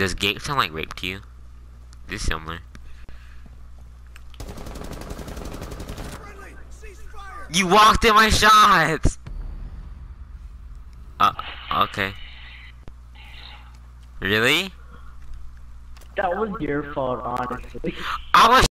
Does game sound like rape to you? This is similar. You walked in my shots! Okay. Really? That was your fault, honestly. I was